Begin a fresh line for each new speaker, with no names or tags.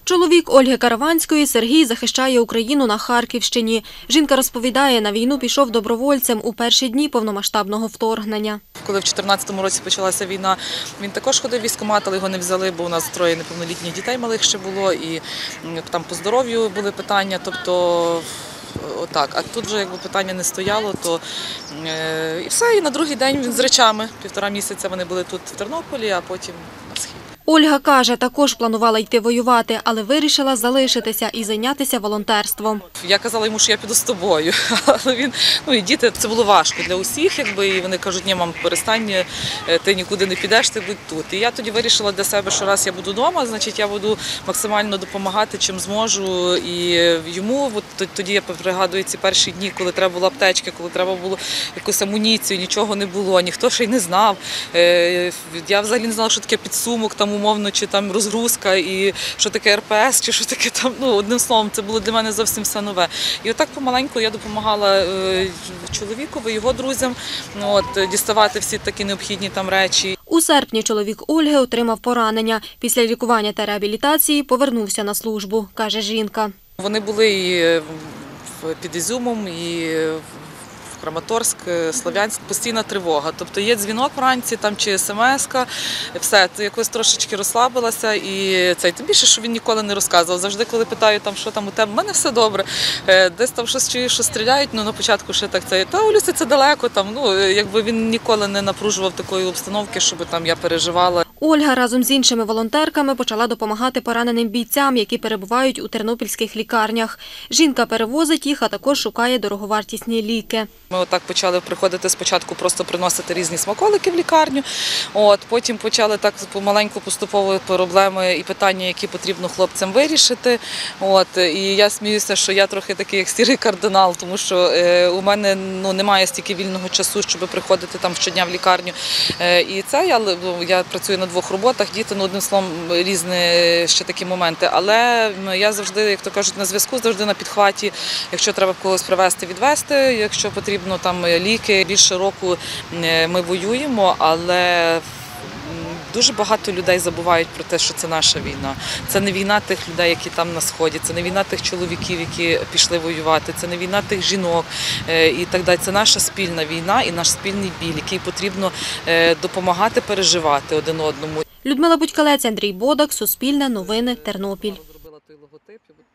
Чоловік Ольги Караванської Сергій захищає Україну на Харківщині. Жінка розповідає, на війну пішов добровольцем у перші дні повномасштабного вторгнення.
Коли в 2014 році почалася війна, він також ходив в військкомат, але його не взяли, бо у нас 3 неповнолітніх дітей малих ще було, і там по здоров'ю були питання, тобто отак. А тут вже якби питання не стояло, то і все, і на другий день він з речами. 1,5 місяця вони були тут в Тернополі, а потім на схід.
Ольга каже, також планувала йти воювати, але вирішила залишитися і зайнятися волонтерством.
Я казала йому, що я піду з тобою, але він, і діти, це було важко для усіх, і вони кажуть, ні, мам, перестань, ти нікуди не підеш, ти будь тут. І я тоді вирішила для себе, що раз я буду вдома, значить я буду максимально допомагати, чим зможу. І йому, тоді я пригадую ці перші дні, коли треба було аптечки, коли треба було якусь амуніцію, нічого не було, ніхто ще й не знав. Я взагалі не знала, що таке підсумок, там умовно, чи там розгрузка, і що таке РПС, чи що таке там, одним словом, це було для мене зовсім все нове. І отак помаленьку я допомагала чоловікові, його друзям, діставати всі такі необхідні там речі.
У серпні чоловік Ольги отримав поранення. Після лікування та реабілітації повернувся на службу, каже жінка.
Вони були і під Ізюмом, і в Краматорськ, Слов'янськ, постійна тривога. Тобто є дзвінок вранці там, чи смс-ка, все, ти якось трошечки розслабилася. І тим більше, що він ніколи не розказував. Завжди, коли питаю, там, що там у тебе, в мене все добре. Десь там щось чую, що стріляють, на початку ще так це, та Олюся, це далеко, там, якби він ніколи не напружував такої обстановки, щоб там я переживала.
Ольга разом з іншими волонтерками почала допомагати пораненим бійцям, які перебувають у тернопільських лікарнях. Жінка перевозить їх, а також шукає дороговартісні ліки.
Ми отак почали приходити спочатку просто приносити різні смаколики в лікарню, потім почали так помаленьку поступово проблеми і питання, які потрібно хлопцям вирішити. І я сміюся, що я трохи такий як сірий кардинал, тому що у мене немає стільки вільного часу, щоб приходити там щодня в лікарню. І це я працюю на 2 роботах, діти, одним словом, різні ще такі моменти. Але я завжди, як то кажуть, на зв'язку, завжди на підхваті, якщо треба когось привезти, відвезти, якщо потрібно там ліки. Більше року ми воюємо, але дуже багато людей забувають про те, що це наша війна. Це не війна тих людей, які там на Сході, це не війна тих чоловіків, які пішли воювати, це не війна тих жінок і так далі. Це наша спільна війна і наш спільний біль, який потрібно допомагати переживати один одному.
Людмила Будькалець, Андрій Бодак, Суспільне, Новини, Тернопіль.